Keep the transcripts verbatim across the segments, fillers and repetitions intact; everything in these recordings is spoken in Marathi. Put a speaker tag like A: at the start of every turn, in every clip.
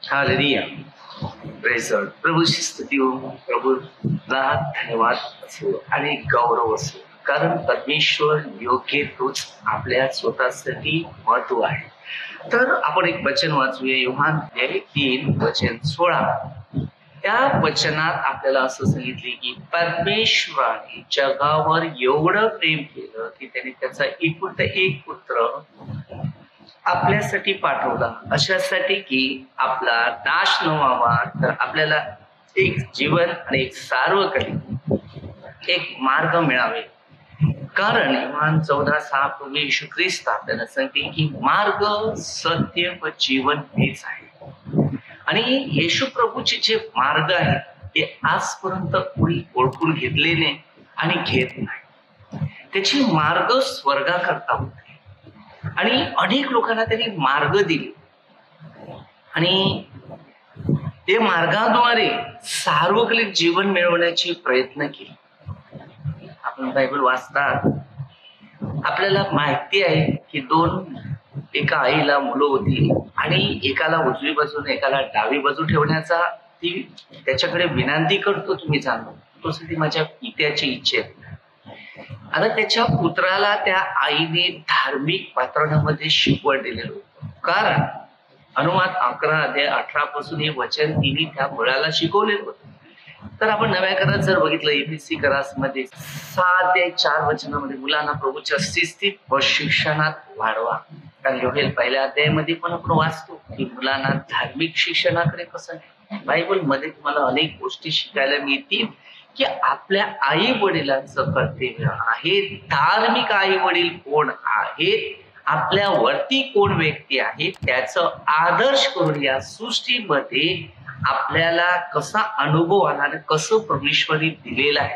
A: Hallelujah, praise the Lord. प्रभूची स्तुती हो, प्रभूला धन्यवाद असो आणि गौरव असो, कारण परमेश्वर योग्य तोच आपल्या स्वतःसाठी महत्व आहे. तर आपण एक वचन वाचूया, योहान तीन वचन सोळा. त्या वचनात आपल्याला असं सांगितले की परमेश्वराने जगावर एवढं प्रेम केलं की त्याने त्याचा एकुलता एक पुत्र आपल्यासाठी पाठवला, अशासाठी की आपला नाश न व्हावा, तर आपल्याला एक जीवन आणि एक सार्वकालिक एक मार्ग मिळावे. कारण योहान चौदा सहा प्रभू येशू ख्रिस्त आपल्याला सांगते की मार्ग, सत्य व जीवन हेच आहे. आणि येशू प्रभूचे जे मार्ग आहेत ते आजपर्यंत कोणी ओळखून घेतले नाही आणि घेत नाही. त्याची मार्ग स्वर्गाकरता होते आणि अनेक लोकांना त्यांनी मार्ग दिले आणि ते मार्गाद्वारे सार्वकालिक जीवन मिळवण्याचे प्रयत्न केले. आपण बायबल वाचतात, आपल्याला माहिती आहे की दोन एका आईला मुलं होती आणि एकाला उजवी बाजू एकाला डावी बाजू ठेवण्याचा ती त्याच्याकडे विनंती करतो. तुम्ही जाणो तो ती माझ्या पित्याची इच्छा आहे. आता त्याच्या पुत्राला त्या आईने धार्मिक वातावरणामध्ये शिकवण दिलेलं होतं. कारण अनुवाद अकरा अध्याय अठरा पासून हे वचन तिने त्या मुलाला शिकवलेलं होतं. तर आपण नव्या करात जर बघितलं एबीसी करास मध्ये सहा ते चार वचनामध्ये मुलांना प्रभूच्या शिस्तीत व शिक्षणात वाढवा. कारण योहेल पहिल्या अध्यायामध्ये पण आपण वाचतो की मुलांना धार्मिक शिक्षणाकडे कसं नाही. बायबल मध्ये तुम्हाला अनेक गोष्टी शिकायला मिळतील की आपल्या आई वडिलांचं कर्तव्य आहे. धार्मिक आई वडील कोण आहेत, आपल्यावरती कोण व्यक्ती आहे, त्याचं आदर्श करून या सृष्टीमध्ये आपल्याला कसा अनुभव आला, कसं परमेश्वरी दिलेलं आहे.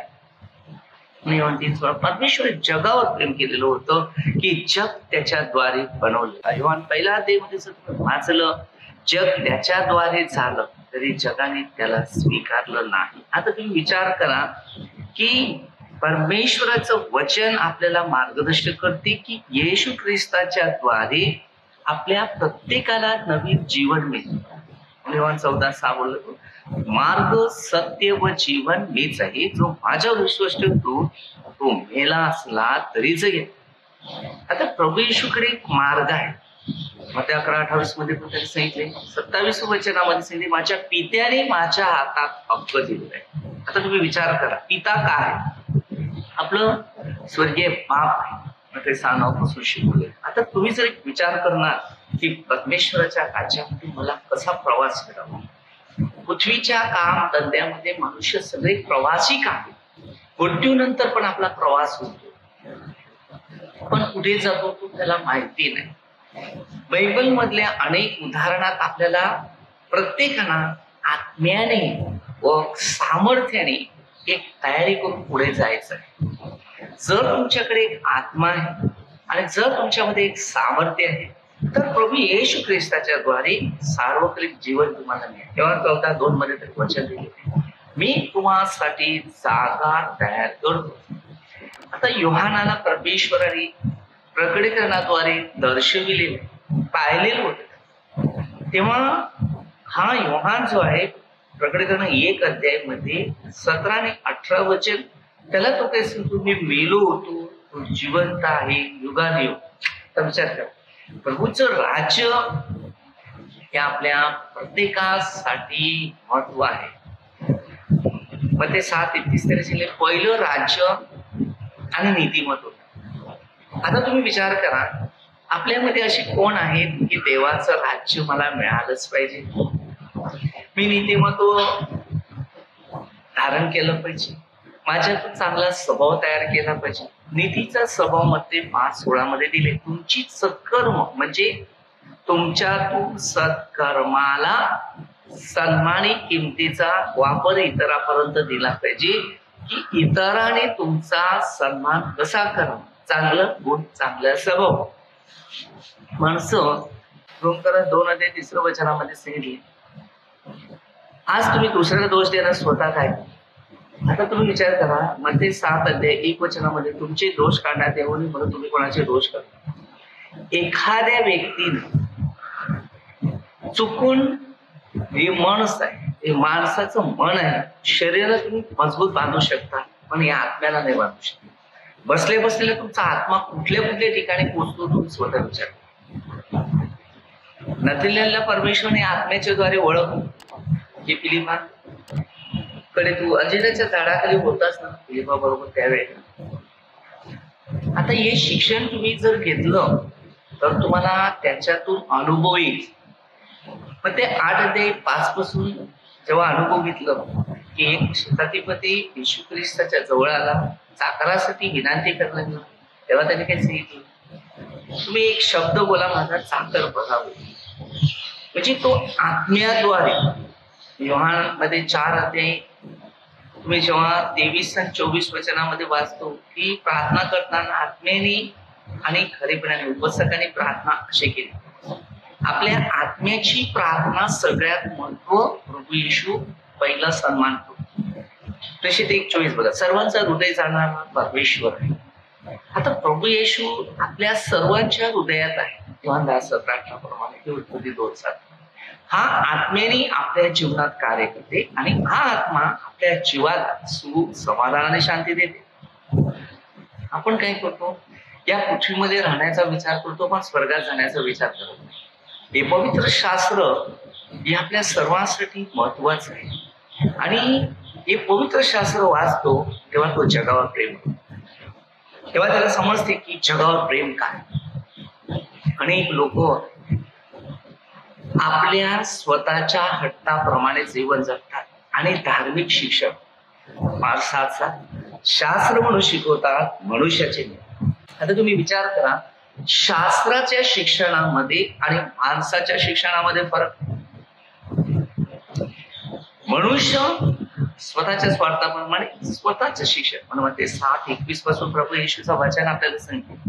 A: परमेश्वर जगावर प्रेम केलेलं होतं की जग त्याच्याद्वारे बनवलं. योहान पहिल्या अध्यायामध्ये जर वाचलं, जग त्याच्याद्वारे झालं तरी जगाने त्याला स्वीकारलं नाही. आता तुम्ही विचार करा की परमेश्वराचं वचन आपल्याला मार्गदर्शन करते की येशू ख्रिस्ताच्या द्वारे आपल्या प्रत्येकाला नवीन जीवन मिळतं. योहान चौदा सहा बोलतो, मार्ग, सत्य व जीवन मीच आहे. जो माझ्यावर विश्वास ठेवतो तो मेला असला तरी जगेल. आता प्रभू येशूकडे एक मार्ग आहे. मग त्या अकरा अठ्ठावीस मध्ये पण त्यांनी सांगितले, सत्तावीस वचनामध्ये सांगितले, माझ्या पित्याने माझ्या हातात हक्क दिलेला आहे. आता तुम्ही विचार करा, पिता काय? आपलं स्वर्गीय बाप आहे. मग ते सानापासून शिकवले. आता तुम्ही जर एक विचार करणार की परमेश्वराच्या राज्यामध्ये मला कसा प्रवास करावा. पृथ्वीच्या काम धंद्यामध्ये मनुष्य सगळे प्रवासी आहे. मृत्यूनंतर पण आपला प्रवास होतो, पण कुठे जातो तो त्याला माहिती नाही. बायबल मधल्या अनेक उदाहरणात आपल्याला प्रत्येकाला आत्म्याने व सामर्थ्याने एक तयारी करून पुढे जायचं आहे. जर तुमच्याकडे एक आत्मा आहे आणि जर तुमच्यामध्ये एक सामर्थ्य आहे तर प्रभू येशू ख्रिस्ताच्या द्वारे सार्वत्रिक जीवन तुम्हाला मिळेल. तेव्हा चौदा दोन मध्ये तरी वचन दिले, मी तुम्हासाठी जागा तयार करतो. आता योहानाला परमेश्वराने प्रकटीकरणाद्वारे दर्शविले पाहिलेलं होतं. तेव्हा हा योहान जो आहे प्रकटीकरण एक अध्याय मध्ये सतरा आणि अठरा वचन, त्याला तो काय सांगतो, मी मेलो होतो, तो जिवंत आहे युगानुयुग. तर विचार करा, प्रभूचं राज्य हे आपल्या प्रत्येकासाठी महत्व आहे. मग ते सात एकतीस तरी पहिलं राज्य आणि नीतिमत्व. आता तुम्ही विचार करा, आपल्यामध्ये अशी कोण आहेत की देवाचं राज्य मला मिळालंच पाहिजे, मी नीतिमत्व धारण केलं पाहिजे, माझ्यातून चांगला स्वभाव तयार केला पाहिजे. नीतीचा स्वभाव मध्ये पाच सोळा मध्ये दिले, तुमची सत्कर्म म्हणजे तुमच्यातून सत्कर्माला सन्मानी किमतीचा वापर इतरांपर्यंत दिला पाहिजे की इतरांनी तुमचा सन्मान कसा करावा. चांगलं गुण, चांगला स्वभाव. माणसं दोन करा दोन अध्याय तिसऱ्या वचनामध्ये सांगितले, आज तुम्ही दुसऱ्याला दोष देणार स्वतः काय. आता तुम्ही विचार करा, मध्ये सात अध्याय एक वचनामध्ये तुमचे दोष काढण्यात येऊ नये म्हणून तुम्ही कोणाचे दोष करता. एखाद्या व्यक्तीने चुकून हे मनच आहे, हे माणसाचं मन आहे. शरीराला तुम्ही मजबूत बांधू शकता पण या आत्म्याला नाही बांधू शकता. बसले बसलेला तुमचा आत्मा कुठल्या कुठल्या ठिकाणी पोहोचतो तुम्ही स्वतः विचार. नथिलेला परमेश्वरने आत्म्याच्या द्वारे ओळख की फिलिपा कडे तू अंजिराच्या झाडाखाली होतास ना फिलिपा बरोबर त्यावेळेला. आता हे शिक्षण तुम्ही जर घेतलं तर तुम्हाला त्याच्यातून अनुभव येईल. पण ते आठ अध्याय पाच पासून जेव्हा अनुभव घेतलं की एक शताधिपती येशू ख्रिस्ताच्या जवळ आला, चाकरासाठी विनंती करण्याला, तेव्हा त्याने काय सांगितलं, तुम्ही एक शब्द बोला माझा चाकर बघावे. म्हणजे तो आत्म्याद्वारे योहान मध्ये चार अध्याय तुम्ही जेव्हा तेवीस आणि चोवीस वचनामध्ये वाचतो की प्रार्थना करताना आत्म्याने आणि खरेपणाने उपस्थितांनी प्रार्थना अशी केली. आपल्या आत्म्याची प्रार्थना सगळ्यात महत्व प्रभू येशू पहिला सन्मान करतो. तशी ते एक चोवीस बघा, सर्वांचा हृदय जाणणारा परमेश्वर आहे. आता प्रभू येशू आपल्या सर्वांच्या हृदयात आहे. तेव्हा सत्राप्रमाणे दोन सात हा आत्म्याने आपल्या जीवनात कार्य करते आणि हा आत्मा आपल्या जीवाला सुख समाधान आणि शांती देते. आपण काय करतो, या पृथ्वीमध्ये राहण्याचा विचार करतो पण स्वर्गात जाण्याचा विचार करत नाही. हे पवित्र शास्त्र हे आपल्या सर्वांसाठी महत्वाचं आहे आणि हे पवित्र शास्त्र वाचतो तेव्हा तो जगावर प्रेम करतो. तेव्हा त्याला समजते की जगावर प्रेम काय. अनेक लोक आपल्या स्वतःच्या हट्टाप्रमाणे जीवन जगतात आणि धार्मिक शिक्षक माणसाचा शास्त्र म्हणून शिकवतात मनुष्याचे. आता तुम्ही विचार करा, शास्त्राच्या शिक्षणामध्ये आणि माणसाच्या शिक्षणामध्ये फरक. मनुष्य स्वतःच्या स्वार्थाप्रमाणे स्वतःच शिक्षण म्हणून ते सात एकवीस पासून प्रभू येशूचं वचन आपल्याला सांगते.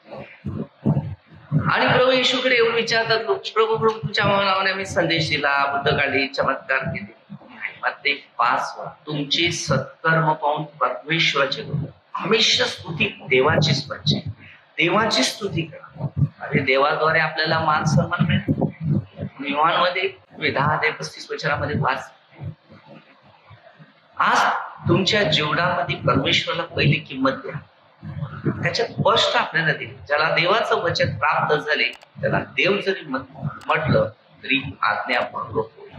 A: आणि प्रभू येशूकडे येऊन विचारतात लोक, प्रभू प्रभू तुमच्या नावाने मी संदेश दिला, बुद्ध काढली, चमत्कार केले. ते पाच तुमची सत्कर्म पाहून परमेश्वराचे हमेशा स्तुती देवाचीच पाहिजे. देवाची स्तुती करा. अरे देवाद्वारे आपल्याला मान सन्मान मिळतो. योहानमध्ये दहा ते पस्तीस वचनामध्ये पाच आज तुमच्या जीवनामध्ये परमेश्वराला पहिली किंमत द्या. त्याच्यात स्पष्ट आपल्याला दिली, ज्याला देवाचं वचन प्राप्त झाले त्याला देव जरी म्हटलं तरी आज्ञा भंग होईल.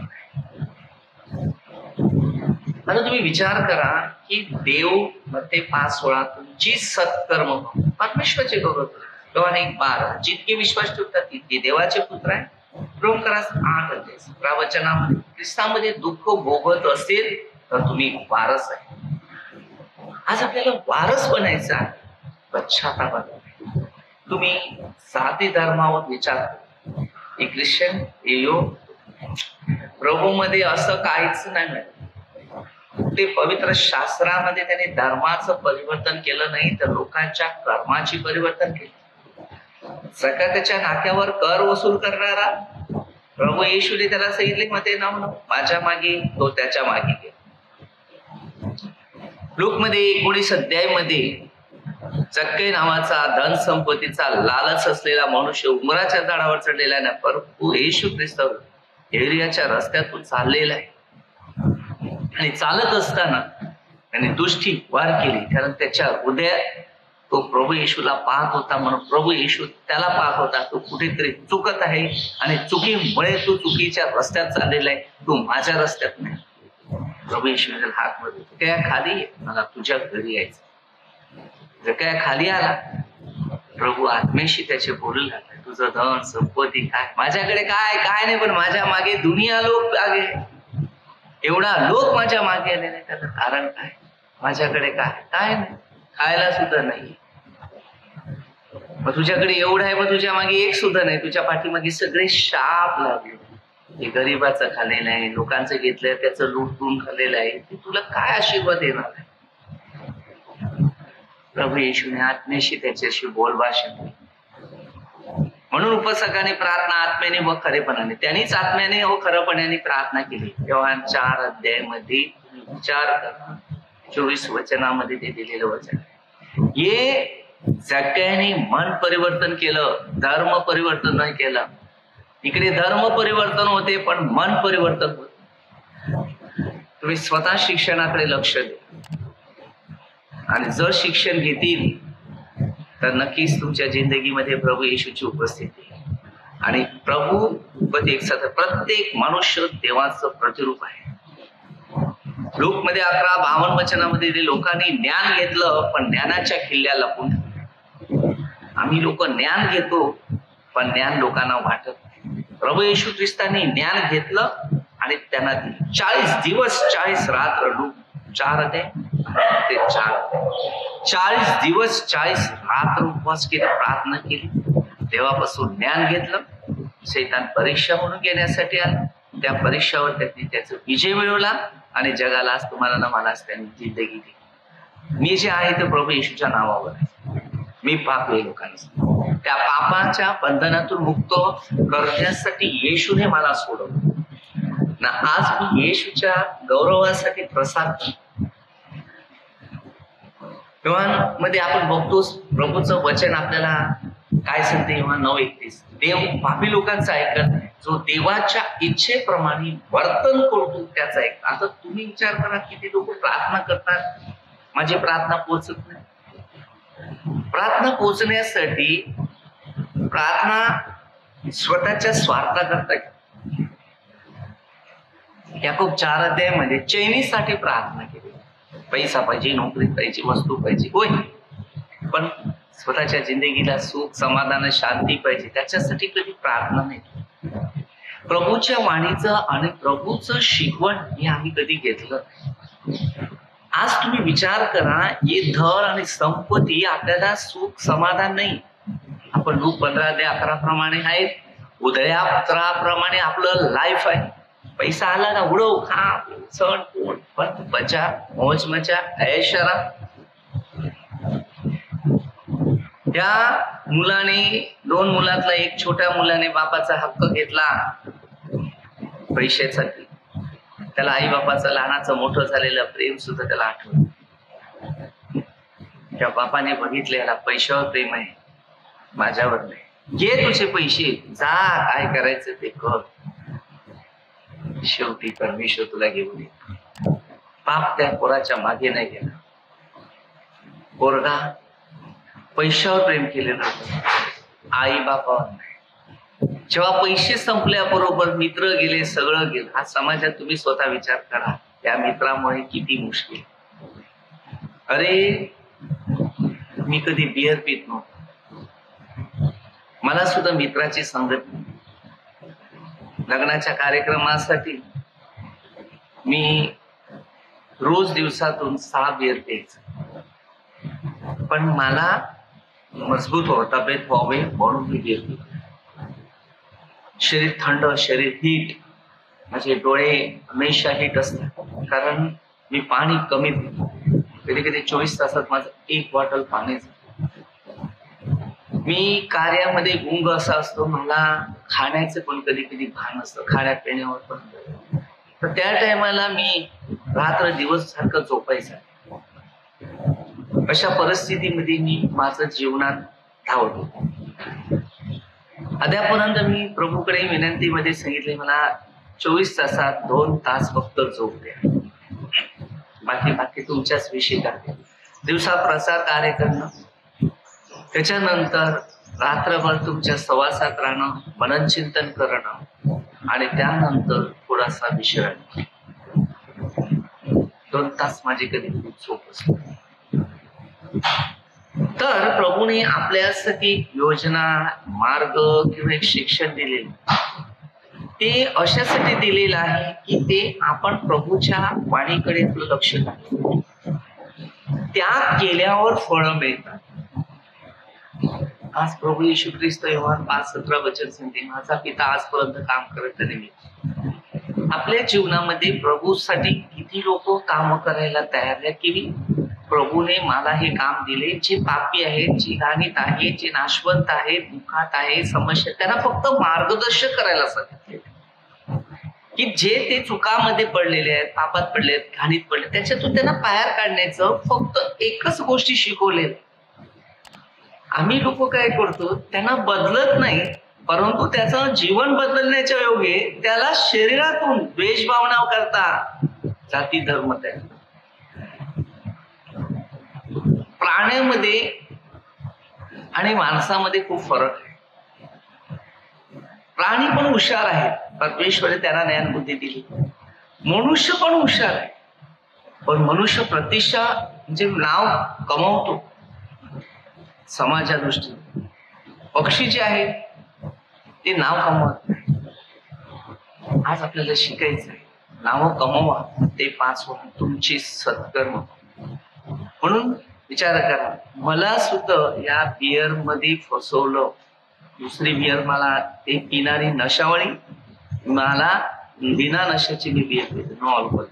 A: आता तुम्ही विचार करा की देव मध्ये पाच सोळा तुमची सत्कर्म परमेश्वराचे गौरव. योहान एक बारा जितके विश्वास ठेवतात तितके देवाचे पुत्र आहे. रोम करा आठ अध्याय प्रवचनामध्ये ख्रिस्तामध्ये दुःख भोगत असेल तर तुम्ही वारस आहे. आज आपल्याला वारस बनायचं आहे. पश्चाताप तुम्ही साधी धर्मावर विचार, एक ख्रिश्चन येयो प्रभू मध्ये असं काहीच नाही. ते पवित्र शास्त्रामध्ये त्याने धर्माचं परिवर्तन केलं नाही तर लोकांच्या कर्माची परिवर्तन केलं. सगळ्या त्याच्या नाक्यावर कर वसूल करणारा प्रभू येशूने त्याला सांगितले मते नाव माझ्या मागे तो त्याच्या मागे गेला. लोकमध्ये एकोणीस अध्यायमध्ये जक्के नावाचा धन संपत्तीचा लालच असलेला मनुष्य उमराच्या झाडावर चढलेला आहे. प्रभू येशू ख्रिस्त एरियाच्या रस्त्यातून चाललेला आहे आणि चालत असताना त्याने दृष्टी वार केली कारण त्याच्या हृदयात तो प्रभू येशूला पाहत होता. म्हणून प्रभू येशू त्याला पाहत होता. तो कुठेतरी चुकत आहे आणि चुकीमुळे तू चुकीच्या रस्त्यात चाललेला आहे, तू माझ्या रस्त्यात नाही. प्रभू येशू हात मध्ये काय खाली मला तुझ्या घरी यायचं. जर काय खाली आला प्रभू आत्मेशी त्याचे बोलू लागला, तुझं धन संपत्ती काय माझ्याकडे काय काय नाही पण माझ्या मागे दुनिया लोक मागे, एवढा लोक माझ्या मागे आले नाही त्याचं कारण काय, माझ्याकडे काय काय नाही, खायला सुद्धा नाही. मग तुझ्याकडे एवढं आहे मग तुझ्या मागे एक सुद्धा नाही, तुझ्या पाठीमागे सगळे शाप लागले. हे गरीबाचं खाल्लेलं आहे, लोकांचं घेतलंय त्याचं लुटून खाल्लेलं आहे, ते तुला काय आशीर्वाद देणार आहे. प्रभू येशूने आत्म्याशी त्याच्याशी बोलभाषण म्हणून उपसकाने प्रार्थना आत्म्याने व खरेपणाने त्यांनीच आत्म्याने व खरपणाने प्रार्थना केली. तेव्हा चार अध्यायामध्ये विचार करा, चोवीस वचनामध्ये ते दिलेलं वचन. हे सगळ्यांनी मन परिवर्तन केलं, धर्म परिवर्तन नाही केलं. इकडे धर्म परिवर्तन होते पण मन परिवर्तन होते. तुम्ही स्वतः शिक्षणाकडे लक्ष द्या आणि जर शिक्षण घेतील तर नक्कीच तुमच्या जिंदगीमध्ये प्रभू येशूची उपस्थिती आहे. आणि प्रभू प्रत्येक मनुष्य देवाचं प्रतिरूप आहे. लूक मध्ये अकरा बावन्न वचनामध्ये लोकांनी ज्ञान घेतलं पण ज्ञानाच्या खिल्ल्या लपून. आम्ही लोक ज्ञान घेतो पण ज्ञान लोकांना वाटत नाही. प्रभू येशू ख्रिस्तांनी ज्ञान घेतलं आणि त्यांना चाळीस दिवस चाळीस रात्र लूक चार अध्याय ते चार चाळीस दिवस चाळीस रात्र उपवास केले, प्रार्थना केली, देवापासून ज्ञान घेतलं. शैतान परीक्षा म्हणून घेण्यासाठी आला, त्या परीक्षावर त्यांनी त्याचा विजय मिळवला आणि जगाला आज तुम्हाला ना मला त्यांनी जिंदगी दिली. मी जे आहे ते प्रभू येशूच्या नावावर आहे. मी पाप आहे लोकांचा, त्या पापाच्या बंधनातून मुक्त करण्यासाठी येशूने मला सोडवलं ना. आज मी येशूच्या गौरवासाठी प्रसाद मध्ये आपण बघतो प्रभूचं वचन आपल्याला काय सांगते. योहान नऊ एकतीस, देव पापी लोकांचं ऐकत नाही, जो देवाच्या इच्छेप्रमाणे वर्तन करतो त्याचा ऐक. आता तुम्ही विचार करा किती लोक प्रार्थना करतात, माझी प्रार्थना पोहोचत नाही. प्रार्थना पोहोचण्यासाठी प्रार्थना स्वतःच्या स्वार्थाकरता. याकोब चार अध्यायामध्ये चैनीसाठी प्रार्थना केली. पैसा पाहिजे, नोकरी पाहिजे, वस्तू पाहिजे, होय, पण स्वतःच्या जिंदगीला सुख समाधान शांती पाहिजे त्याच्यासाठी कधी प्रार्थना नाही. प्रभूच्या वाणीचं आणि प्रभूचं शिकवण हे आम्ही कधी घेतलं. आज तुम्ही विचार करा, हे धर आणि संपत्ती आपल्याला सुख समाधान नाही. आपण लूक पंधरा ते अकरा प्रमाणे आहेत, उधळ्या पत्राप्रमाणे आपलं लाईफ आहे. पैसा आला ना उडव, खा, सण पोट, पण बचा मौज मजा ऐशरा. त्या मुलाने दोन मुलातला एक छोट्या मुलाने बापाचा हक्क घेतला पैशासाठी. त्याला आई बापाचं लहानाचं मोठं झालेलं प्रेम सुद्धा त्याला आठवलं. त्या बापाने बघितले याला पैशावर प्रेम आहे, माझ्यावर नाही. घे तुझे पैसे, जा, काय करायचं ते कर. शेवटी परमेश्वर तुला घेऊन ये. पाप त्या पोराच्या मागे नाही गेला. पोरगा पैशावर प्रेम केलेलं होतं, आई बापावर नाही. जेव्हा पैसे संपल्याबरोबर मित्र गेले, सगळं गेलं. हा समाजात तुम्ही स्वतः विचार करा, त्या मित्रामुळे किती मुश्किल. अरे मी कधी बिअर पित नव्हतो, मला सुद्धा मित्राची संगत नाही. लग्नाच्या कार्यक्रमासाठी मी रोज दिवसातून सहा बिअर प्यायचं, पण मला मजबूत व्हावं, तब्येत व्हावे म्हणून मी बिअर पितो. शरीर थंड, शरीर हीट, माझे डोळे हमेशा हीट असतात कारण मी पाणी कमी पितो. कधी कधी चोवीस तासात माझं एक बॉटल पाण्याचं. मी कार्यामध्ये गुंग असा असतो, मला खाण्याचं पण कधी कधी भान असतं, खाण्यात पिण्यावर पण. तर त्या टायमाला मी रात्र दिवस सारखं झोपायचं. अशा परिस्थितीमध्ये मी माझं जीवनात धावतो. अद्यापर्यंत मी प्रभूकडे विनंतीमध्ये सांगितले, मला चोवीस तासात दोन तास फक्त झोप द्या, बाकी बाकी तुमच्याच विषयी टाकते. दिवसा प्रसार कार्य करणं, त्याच्यानंतर रात्रभर तुमच्या सहवासात राहणं, मननचिंतन करणं आणि त्यानंतर थोडासा विश्रांती. दोन तास माझी कधी खूप झोप असते. तर प्रभूने आपल्यासाठी योजना, मार्ग किंवा एक शिक्षण दिलेलं, ते अशासाठी दिलेलं आहे की ते आपण प्रभूच्या वाणीकडे आपलं लक्ष घालू. त्या केल्यावर फळं मिळतात. आज प्रभू येशू ख्रिस्त योहान पाच सतरा वचन सांगते, माझा पिता आजपर्यंत काम करत नाही. आपल्या जीवनामध्ये प्रभूसाठी किती लोक काम करायला तयार आहेत की प्रभूने मला हे काम दिले. जे पापी आहेत, जे घाणीत आहेत, जे नाशवंत आहेत, दुःखात आहे, समस्या, त्यांना फक्त मार्गदर्शन करायला सांगितले की जे ते चुकामध्ये पडलेले आहेत, पापात पडले आहेत, घाणीत पडले, त्याच्यातून त्यांना बाहेर काढण्याचं फक्त एकच गोष्टी शिकवले. आम्ही लोक काय करतो, त्यांना बदलत नाही, परंतु त्याचं जीवन बदलण्याच्या योगे त्याला शरीरातून द्वेष भावना करता जाती धर्म तयार. प्राण्यामध्ये आणि माणसामध्ये खूप फरक आहे. प्राणी पण हुशार आहेत, परमेश्वराने त्यांना ज्ञान बुद्धी दिली. मनुष्य पण हुशार आहे, पण मनुष्य प्रतिष्ठा म्हणजे नाव कमावतो समाजा दृष्टीने. पक्षी जे आहेत ते नाव कमवत नाही. आज आपल्याला शिकायचं आहे, नाव कमवा ते पाचवा तुमची सत्कर्म. म्हणून विचार करा, मला सुद्धा या बियर मध्ये फसवलं. दुसरी बियर मला ते पिणारी नशावळी, मला बिना नशाची मी बियर पिते, नो अल्कोहोल.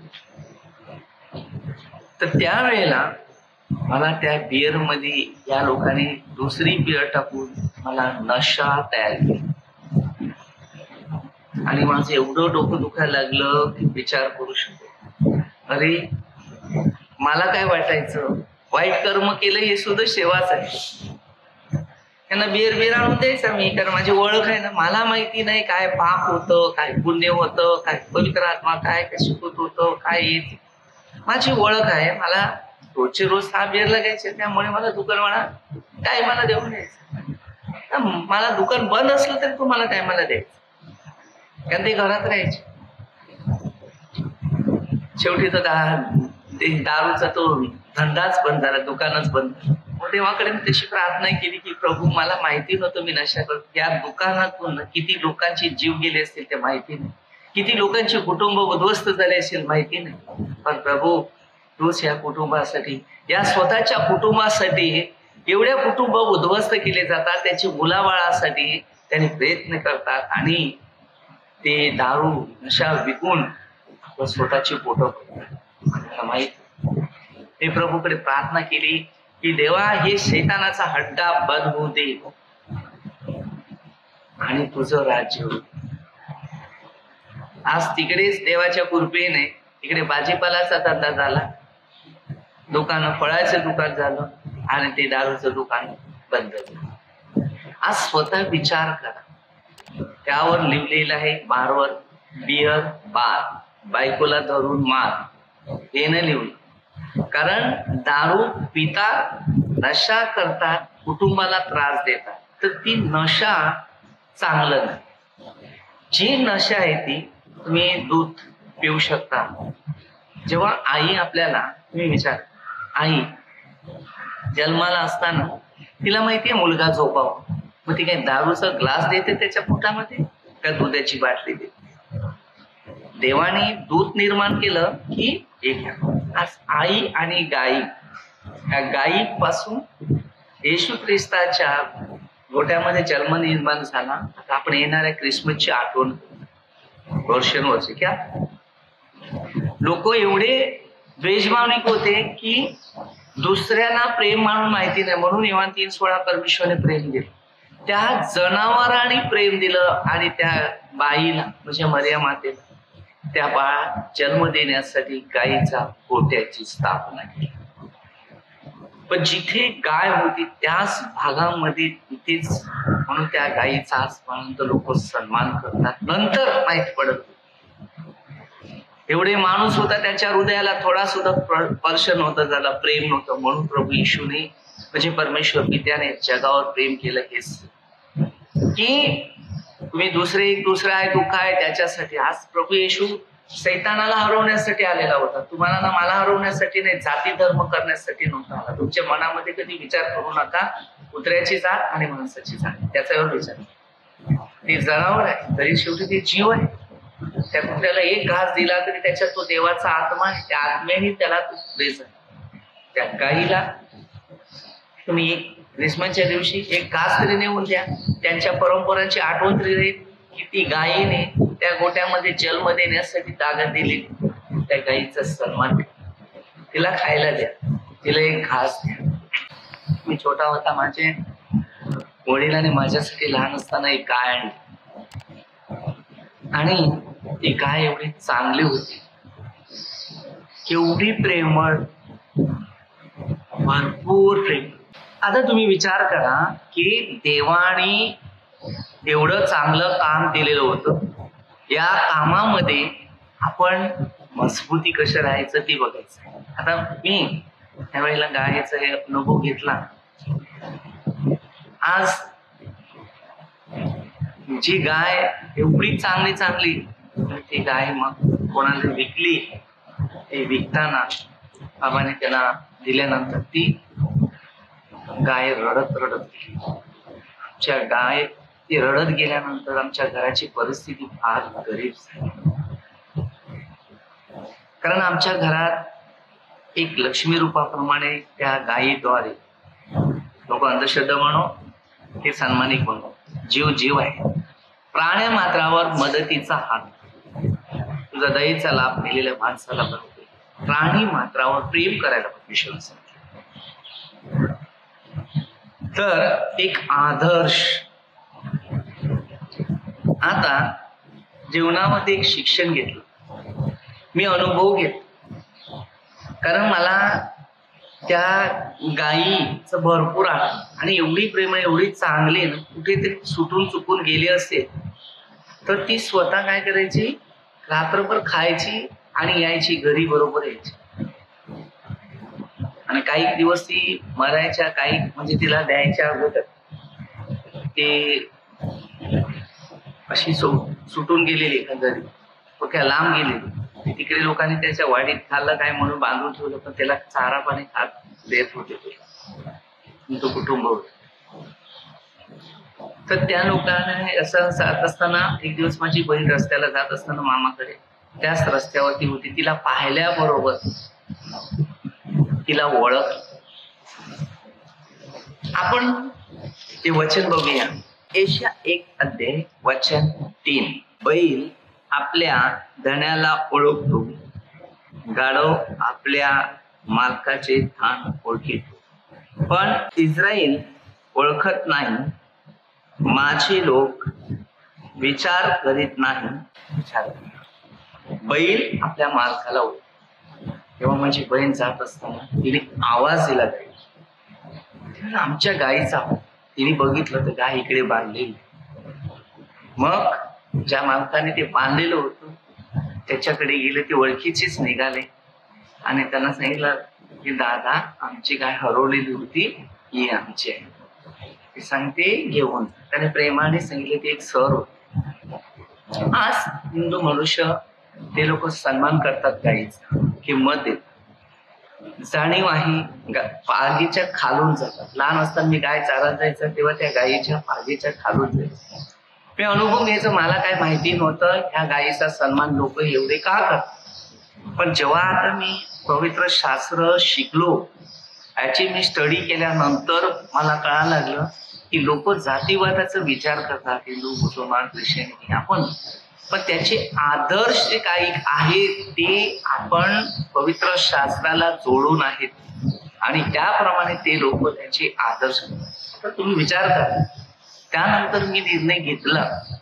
A: तर त्यावेळेला मला त्या बियर मध्ये या लोकांनी दुसरी बियर टाकून मला नशा तयार केला आणि माझं एवढं डोकं दुखायला लागलं की विचार करू शकतो. अरे मला काय वाटायचं, वाईट कर्म केलं हे सुद्धा सेवाच आहे. त्यांना बियर बियर आणून द्यायचा मी, कारण माझी ओळख आहे ना. मला माहिती नाही काय पाप होतं, काय पुण्य होतं, काय पवित्र आत्मा काय काय शिकवत होतं, काय येत. माझी ओळख आहे, मला रोजचे रोज सहा बियर लागायचे, त्यामुळे मला दुकान म्हणा काय मला देऊन द्यायचं. मला दुकान बंद असलं तरी तुम्हाला काय मला द्यायचं, कारण ते घरात राहायचे. शेवटी तर ते दारूचा तो धंदाच बंद झाला, दुकानच बंद. मग देवाकडे मी तशी प्रार्थना केली की प्रभू, मला माहिती नव्हतं मी नशा करतो. या दुकानातून किती लोकांचे जीव गेले असतील ते माहिती नाही, किती लोकांचे कुटुंब उद्ध्वस्त झाले असेल माहिती नाही. पण प्रभू, तूच या कुटुंबासाठी, या स्वतःच्या कुटुंबासाठी एवढ्या कुटुंब उद्ध्वस्त केले जातात, त्याची मुलाबाळासाठी त्यांनी प्रयत्न करतात आणि ते दारू नशा विकून स्वतःची पोटं भरतात. माहित मी प्रभूकडे प्रार्थना केली की देवा, हे शैतानाचा हड्डा बंद होऊ दे आणि तुझं राज्य होईल. आज तिकडेच देवाच्या कृपेने तिकडे भाजीपालाचा धंदा झाला, दुकान फळाचं दुकान झालं आणि ते दारूचं दुकान बंद झालं. आज स्वतः विचार करा, त्यावर लिहिलेलं आहे बारवर बियर बार, बायकोला धरून मार, हे न लिहून. कारण दारू पितात, नशा करतात, कुटुंबाला त्रास देतात, तर ती नशा चांगलं नाही. जी नशा आहे ती, तुम्ही दूध पिऊ शकता. जेव्हा आई आपल्याला, तुम्ही विचार, आई जन्माला असताना तिला माहितीये मुलगा झोपावा, मग ती काही दारूचा ग्लास देते त्याच्या पोटामध्ये का दुधाची बाटली देते? देवाने दूध निर्माण केलं की एक. आज आई आणि गाई, या गायीपासून येशू ख्रिस्ताच्या गोट्यामध्ये जन्म निर्माण झाला. आता आपण येणाऱ्या क्रिसमसची आठवण वर्षानुवर्ष क्या लोक एवढे द्वेषभावनिक होते की दुसऱ्यांना प्रेम म्हणून माहिती नाही, म्हणून येवान तीन सोळा परमेश्वराने प्रेम दिलं. त्या जनावरांनी प्रेम दिलं आणि त्या बाईला म्हणजे मरिया मातेला त्या बाळा जन्म देण्यासाठी गायीचा गोट्याची स्थापना केली. पण जिथे गाय होती त्याच भागामध्ये तिथेच, म्हणून त्या गायीचा आजपर्यंत लोक सन्मान करतात. नंतर माहित पडत एवढे माणूस होता, त्यांच्या हृदयाला थोडा सुद्धा स्पर्श नव्हता झाला, प्रेम नव्हतं. म्हणून प्रभू येशूने म्हणजे परमेश्वर पित्याने जगावर प्रेम केलं हेच की तुम्ही दुसरे एक दुसरा आहे, दुःख आहे त्याच्यासाठी. आज प्रभू येशू सैतानाला हरवण्यासाठी आलेला होता, तुम्हाला ना मला हरवण्यासाठी नाही, जाती धर्म करण्यासाठी नव्हता आला. तुमच्या मनामध्ये कधी विचार करू नका कुत्र्याची जात आणि माणसाची जात, त्याच्यावर विचार. ते जनावर आहे तरी शेवटी ते जीव आहे. त्या कुत्र्याला एक घास दिला तरी त्याच्यात तो देवाचा आत्मा आहे, त्या आत्म्याने त्याला तो प्रेज आहे. त्या गाईला तुम्ही क्रिसमसच्या दिवशी एक घास तरी नेऊन द्या, त्यांच्या परंपरांची आठवण तरी राहील की ती गायीने त्या गोट्यामध्ये जन्म देण्यासाठी जागा दिली. त्या गायीचा सन्मान, तिला खायला द्या, तिला एक घास द्या. मी छोटा होता, माझे वडिलांनी माझ्यासाठी लहान असताना एक गाय आणली आणि ती गाय एवढी चांगली होती, केवढी प्रेमळ, भरपूर प्रेम. आता तुम्ही विचार करा की देवाने एवढं चांगलं काम दिलेलं होतं. या कामामध्ये आपण मजबूती कशा राहायचं ते बघायचं. आता मी त्यावेळेला गायचा हे अनुभव घेतला. आज जी गाय एवढी चांगली चांगली ती गाय मग कोणाला विकली. ते विकताना बाबाने त्याला दिल्यानंतर ती गाय रडत रडत गेली. आमच्या गाय ती रडत गेल्यानंतर आमच्या घराची परिस्थिती फार गरीब झाली. कारण आमच्या घरात एक लक्ष्मी रूपाप्रमाणे त्या गायीद्वारे लोक अंधश्रद्धा म्हणो ते सन्मानिक म्हणो जीव जीव आहे. प्राण्या मात्रावर मदतीचा हात. तुझा दयेचा लाभ दिलेल्या माणसाला बनवते. प्राणी मात्रावर प्रेम करायला विश्वास. तर एक आदर्श. आता जीवनामध्ये एक शिक्षण घेतलं मी, अनुभव घेतला. कारण मला त्या गायीचं भरपूर आठवण आणि एवढी प्रेम एवढी चांगली ना, कुठेतरी सुटून चुकून गेली असते तर ती स्वतः काय करायची, रात्रभर खायची आणि यायची घरी बरोबर यायची. आणि काही दिवस ती मरायच्या, काही म्हणजे तिला द्यायच्या अगोदर ते अशी सुटून गेलेली घरी, डोक्या लांब गेलेली. तिकडे लोकांनी त्याच्या वाडीत खाल्लं काय म्हणून बांधून ठेवलं, पण त्याला चारा पाणी खात देत होते तो कुटुंब होत. तर त्या लोकांना असं जात असताना एक दिवस माझी बहीण रस्त्याला जात असताना मामाकडे त्याच रस्त्यावरती होती. तिला पाहिल्याबरोबर तिला ओळख. आपण ते वचन बघूया. एशिया एक अध्याय वचन तीन. बैल आपल्या धण्याला ओळखतो, गाढव आपल्या मालकाचे स्थान ओळखितो, पण इस्रायल ओळखत नाही. माझे लोक विचार करीत नाही. विचार बैल आपल्या मालकाला ओळखतो. तेव्हा माझी बहीण जात असताना तिने आवाज दिला गाई. आमच्या गायीचा तिने बघितलं तर गाय इकडे बांधलेली. मग ज्या मालकाने ते बांधलेलं होतं त्याच्याकडे गेले. ते ओळखीचेच निघाले आणि त्यांना सांगितलं की दादा आमची गाय हरवलेली होती, ही आमची आहे. ते सांगते घेऊन. त्याने प्रेमाने सांगितले. ते एक सर होते. आज हिंदू मनुष्य ते लोक सन्मान करतात, गायीचा किंमत देतात, जाणीव आहे. पागीच्या खालून जातात. लहान असताना मी गाय चारात जायचं तेव्हा त्या गायीच्या पागीच्या खालून जायचं. मी अनुभव घ्यायचं. मला काय माहिती नव्हतं ह्या गायीचा सन्मान लोक एवढे का करतात. पण जेव्हा आता मी पवित्र शास्त्र शिकलो, याची मी स्टडी केल्यानंतर मला कळायला लागलं की लोक जातीवादाचा विचार करतात, हिंदू मुसलमान ख्रिश्चन आपण, पण त्याचे आदर्श जे काही आहेत ते आपण पवित्र शास्त्राला जोडून आहेत आणि त्याप्रमाणे ते लोक त्याचे आदर्श. तर तुम्ही विचार करा. त्यानंतर मी निर्णय घेतला.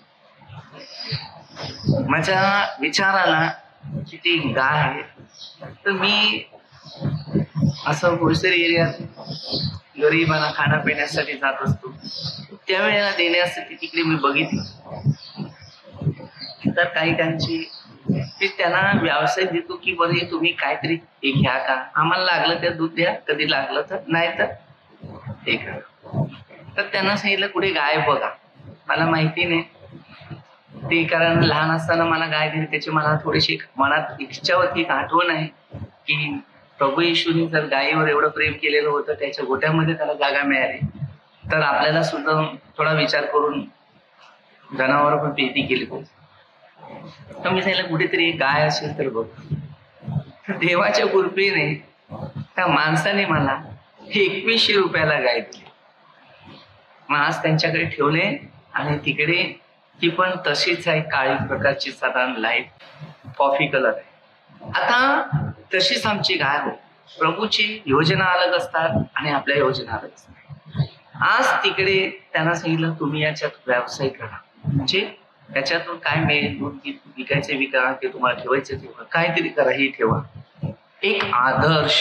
A: माझ्या विचाराला की ती गाय आहे, तर मी असं होलसेल एरियात गरिबांना खाण्यापिण्यासाठी जात असतो. त्यावेळेला देण्यासाठी तिकडे मी बघितलं तर काही काहींची मी त्यांना व्यवसाय देतो की बरे तुम्ही काहीतरी हे घ्या का, आम्हाला लागलं तर दूध द्या, कधी लागलं तर, नाही तर हे करा. तर त्यांना सांगितलं कुठे गाय बघा. मला माहिती नाही ते, कारण लहान असताना मला गाय दिली त्याची मला थोडीशी मनात इच्छा होती, एक आठवण आहे की प्रभू येशूने जर गायीवर एवढं प्रेम केलेलं होतं, त्याच्या गोट्यामध्ये त्याला जागा मिळाली, तर आपल्याला सुद्धा थोडा विचार करून जनावर पण प्रीती केली पाहिजे. तर मी सांगितलं कुठेतरी गाय असेल तर बघ. देवाच्या कृपेने त्या माणसाने मला एकवीसशे रुपयाला गाय दिली. मग आज त्यांच्याकडे ठेवले आणि तिकडे ती पण तशीच आहे, काळी प्रकारची साधारण लाईट कॉफी कलर आहे. आता तशीच आमची गाय हो. प्रभूची योजना अलग असतात आणि आपल्या योजना अलग असतात. आज तिकडे त्यांना सांगितलं तुम्ही याच्यात व्यवसाय करा, म्हणजे त्याच्यातून काय मिळेल, दूध विकायचे विका, ते तुम्हाला ठेवायचे ठेवा, काहीतरी करा, हे ठेवा. एक आदर्श.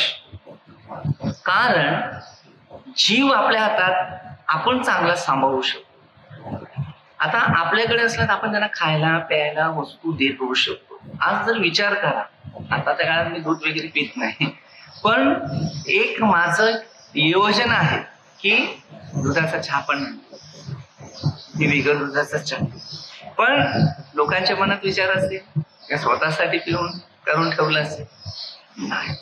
A: कारण जीव आपल्या हातात, आपण चांगला सांभाळू शकतो. आता आपल्याकडे असलं तर आपण त्यांना खायला प्यायला वस्तू देत होऊ शकतो. आज जर विचार करा, आता त्या काळात मी दूध वगैरे पित नाही, पण एक माझं योजना आहे की दुधाचा चहा पण नाही, बिगर दुधाचा चहा. पण लोकांच्या मनात विचार असतील का स्वतःसाठी पिऊन करून ठेवलं असेल? नाही.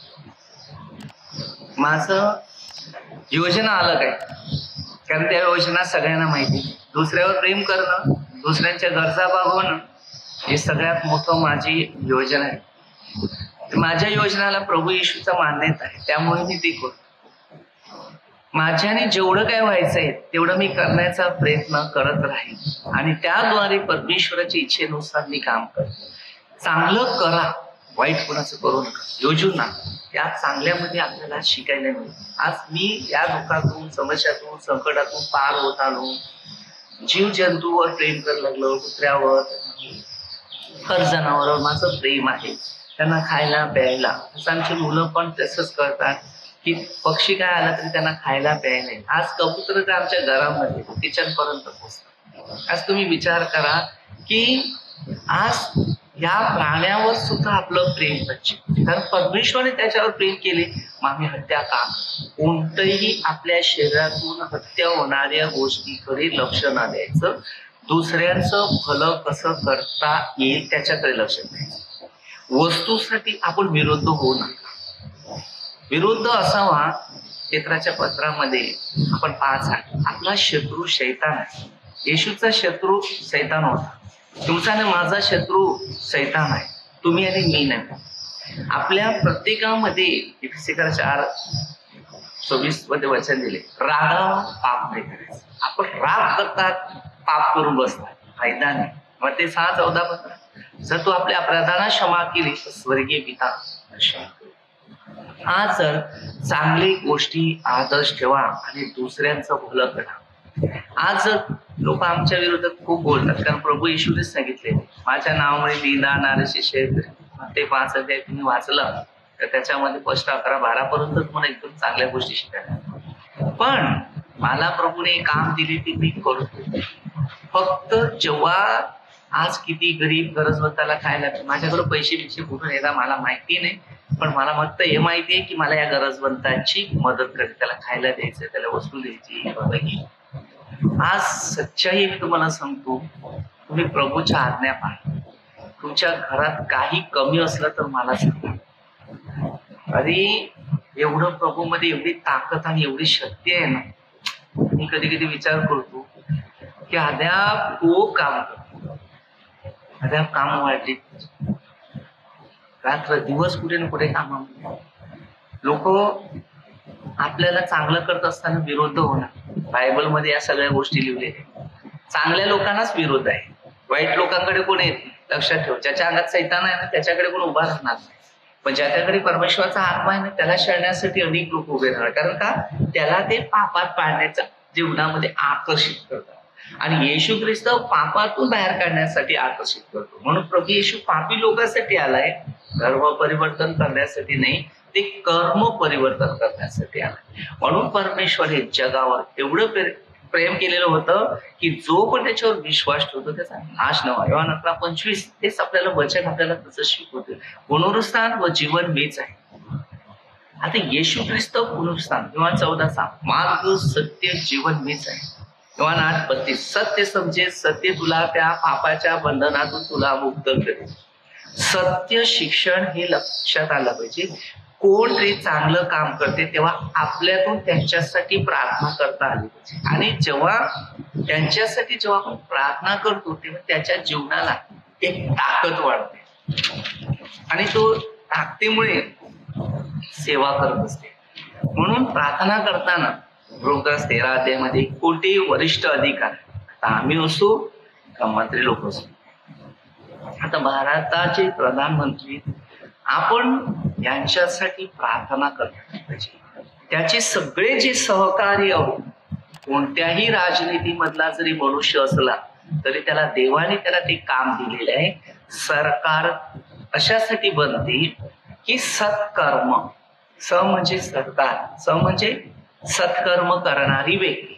A: माझं योजना अलग आहे, कारण त्या योजना सगळ्यांना माहिती. दुसऱ्यावर प्रेम करणं, दुसऱ्यांच्या गरजा भागवणं हे सगळ्यात मोठं माझी योजना आहे. माझ्या योजनाला प्रभू येशूचा मान्यता आहे, त्यामुळे मी ती करतो. माझ्याने जेवढं काय व्हायचंय तेवढं मी करण्याचा प्रयत्न करत राहील आणि त्याद्वारे परमेश्वराच्या इच्छेनुसार मी काम करतो. चांगलं करा, वाईट कोणाचं करू नका. योजना या चांगल्यामध्ये आपल्याला शिकायला मिळेल. आज मी या दुःखातून, समस्यातून, संकटातून पार होत आलो. जीव जंतूवर प्रेम करायला लागलो, कुत्र्यावर, हर जनावरांवर माझं प्रेम आहे, त्यांना खायला प्यायला. असं आमची मुलं पण तसंच करतात की पक्षी काय आला तरी त्यांना खायला प्यायला. आज कबूतर तर आमच्या घरामध्ये किचन पर्यंत पोहोचतात. आज तुम्ही विचार करा की आज या प्राण्यावर सुद्धा आपलं प्रेम पाहिजे, कारण परमेश्वराने त्याच्यावर प्रेम केले. मग आम्ही हत्या का? कोणतंही आपल्या शरीरातून हत्या होणाऱ्या गोष्टीकडे लक्ष न द्यायचं, दुसऱ्यांचं भलं कसं करता येईल त्याच्याकडे लक्ष द्यायचं. वस्तूसाठी आपण विरुद्ध होऊ नका. विरुद्ध असावा. पेत्राच्या पत्रामध्ये आपण पाहत आपला शत्रू शैतान आहे. येशूचा शत्रू शैतान होता. तुमचा आणि माझा शत्रू शैतान आहे, तुम्ही आणि मी नाही. आपल्या प्रत्येकामध्ये इफिसिकर चार सव्वीस मध्ये वचन दिले, रागावा पाप नाही करायचं. आपण राग करतात, पाप करून बसतात, फायदा नाही. मग ते सहा चौदा पंधरा, जर तू आपल्या अपराधांना क्षमा केली तर स्वर्गीय पिता क्षमा करेल. आज जर चांगली गोष्टी आदर्श ठेवा आणि दुसऱ्यांचं भलं करा. आज जर लोक आमच्या विरोधात खूप बोलतात, कारण प्रभू येशूनेच सांगितले, माझ्या नावामुळे लिहिला नारशी शेअर ते पाच अध्याय तुम्ही वाचलं तर त्याच्यामध्ये स्पष्ट अकरा बारा पर्यंत तुम्हाला एकदम चांगल्या गोष्टी शिकायला. पण मला प्रभूने काम दिले ते मी करतो. फक्त जेव्हा आज किती गरीब गरजवंताला खायला, माझ्याकडे पैसे बिशे कुठून येतात मला माहिती नाही, पण मला फक्त हे माहिती आहे की मला या गरजवंताची मदत करते, त्याला खायला द्यायचं, त्याला वस्तू द्यायची. आज सच्चाई मी तुम्हाला सांगतो, तुम्ही प्रभूच्या आज्ञा पाळा. तुमच्या घरात काही कमी असलं तर मला सांगा. अरे एवढं प्रभू मध्ये एवढी ताकद आणि एवढी शक्ती आहे ना. मी कधी कधी विचार करतो की अद्याप खूप काम करतो, अद्याप काम वाढली, रात्र दिवस कुठे ना कुठे काम. लोक आपल्याला चांगलं करत असताना विरोध होणार. बायबल मध्ये या सगळ्या गोष्टी लिहिलेल्या. चांगल्या लोकांनाच विरोध आहे, वाईट लोकांकडे कोण येत नाही. लक्षात ठेव, ज्याच्या अंगात सैतान आहे ना त्याच्याकडे कोण उभा राहणार नाही, पण ज्याच्याकडे परमेश्वराचा आत्मा आहे ना त्याला शरण्यासाठी अनेक लोक उभे राहणार. कारण का? त्याला ते पापात पाडण्याच्या जीवनामध्ये आकर्षित करतात आणि येशू ख्रिस्त पापातून बाहेर काढण्यासाठी आकर्षित करतो. म्हणून प्रभू येशू पापी लोकांसाठी आलाय, धर्म परिवर्तन करण्यासाठी नाही, ते कर्म परिवर्तन करण्यासाठी आलाय. म्हणून परमेश्वर हे जगावर एवढं प्रेम केलेलं होतं की जो पण त्याच्यावर विश्वास ठेवतो त्याचा नाश न व्हावा. योहान अकरा पंचवीस तेच आपल्याला वचन आपल्याला तसं शिकवते. पुनरुत्थान व जीवन मीच आहे. आता येशू ख्रिस्त पुनरुत्थान. योहान चौदा सहा, मार्ग सत्य जीवन मीच आहे. योहान आठ बत्तीस, सत्य समजे, सत्य तुला त्या पापाच्या बंधनातून तुला मुक्त करेल. सत्य शिक्षण हे लक्षात आलं पाहिजे. कोण तरी चांगलं काम करते तेव्हा आपल्यातून त्यांच्यासाठी प्रार्थना करता आली पाहिजे. आणि जेव्हा त्यांच्यासाठी जेव्हा आपण प्रार्थना करतो तेव्हा त्याच्या जीवनाला एक ताकद वाढते आणि तो ताकदीमुळे सेवा करत असते. म्हणून प्रार्थना करताना रोगदास तेरा अध्यायामध्ये कोणते वरिष्ठ अधिकार, आता आम्ही असो का मंत्री लोक असो, आता भारताचे प्रधानमंत्री, आपण यांच्यासाठी प्रार्थना करतो पाहिजे. त्याचे सगळे जे सहकारी आहोत, कोणत्याही राजनीतीमधला जरी मनुष्य असला तरी त्याला देवाने त्याला ते काम दिलेले आहे. सरकार अशासाठी बनते की सत्कर्म, स म्हणजे सरकार, स म्हणजे सत्कर्म करणारी व्यक्ती.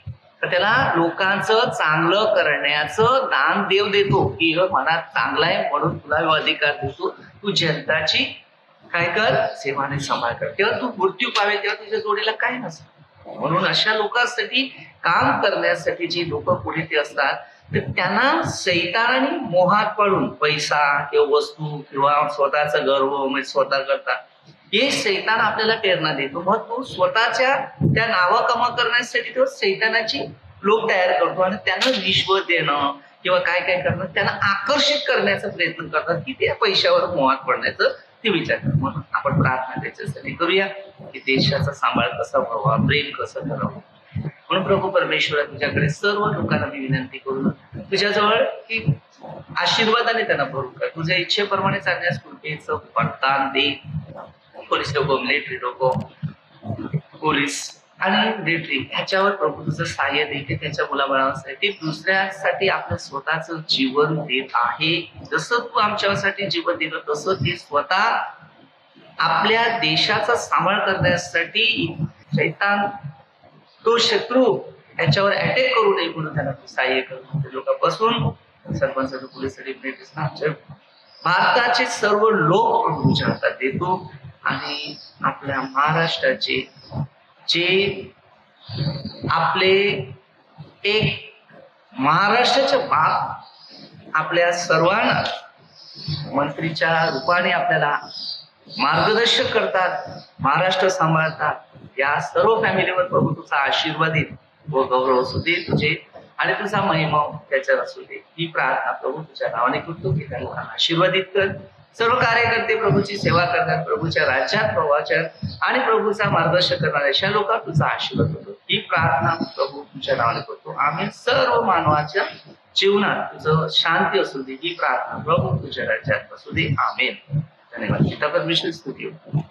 A: तर त्याला लोकांचं चांगलं करण्याचं दान देव देतो की हे मनात चांगला आहे म्हणून तुला हा अधिकार देतो, तू जनताची काय कर, सेवाने सांभाळ कर. तेव्हा तू मृत्यू पावे तेव्हा तुझ्या जोडीला काय नसतं. म्हणून अशा लोकांसाठी काम करण्यासाठी जी लोक पुढे ते असतात तर त्यांना सैतानाने मोहात पडून पैसा किंवा वस्तू किंवा स्वतःचा गर्व म्हणजे स्वतः करता हे सैतान आपल्याला प्रेरणा देतो. मग तो स्वतःच्या त्या नावं कमा करण्यासाठी तो सैतानाची लोक तयार करतो आणि त्यांना विश्व देणं किंवा काय काय करणं त्यांना आकर्षित करण्याचा प्रयत्न करतात की त्या पैशावर मोहात पडण्याचं ते विचार करतात. म्हणून आपण प्रार्थना त्याच्यासाठी करूया की देशाचा सांभाळ कसा व्हावा, प्रेम कसं करावं. म्हणून प्रभू परमेश्वरा तुझ्याकडे सर्व लोकांना मी विनंती करून तुझ्याजवळ की आशीर्वादाने त्यांना भरून कर, तुझ्या इच्छेप्रमाणे चालण्यास कृपेचं वरदान दे. पोलीस लोक, मिलिटरी लोक, पोलीस आणि मिलिटरी ह्याच्यावर प्रभू तुझं सहाय्य देते. त्यांच्या मुलाबाळांसाठी दुसऱ्यासाठी आपलं स्वतःच जीवन देत आहे. जसं तू आमच्यासाठी जीवन दिलं तसं ते स्वतः आपल्या देशाचा सांभाळ करण्यासाठी शैतान तो शत्रू याच्यावर अटॅक करू नये म्हणून त्यांना तू सहाय्य कर. लोकांपासून सरपंच, पोलीस, मिलिटरी, भारताचे सर्व लोक तुझ्या हातात देतो आणि आपल्या महाराष्ट्राचे जे आपले एक महाराष्ट्राचे बाप आपल्या सर्वांना मंत्रीच्या रूपाने आपल्याला मार्गदर्शक करतात, महाराष्ट्र सांभाळतात. या सर्व फॅमिलीवर प्रभू तुझा आशीर्वाद येईल व गौरव असू दे तुझे आणि तुझा महिमा त्याच्यावर असू दे. ही प्रार्थना प्रभू तुझ्या नावाने करतो की त्या लोकांना आशीर्वादित कर. सर्व कार्यकर्ते प्रभूची सेवा करतात, प्रभूच्या राज्यात प्रवाचार आणि प्रभूचा मार्गदर्शन करणाऱ्या अशा लोकांना तुझा आशीर्वाद होतो. ही प्रार्थना प्रभू तुझ्या नावाने करतो. आम्ही सर्व मानवाच्या जीवनात तुझं शांती असू दे ही प्रार्थना प्रभू तुझ्या राज्यात असू दे. आमेन. धन्यवाद. पिता परमेश्वर स्तुती.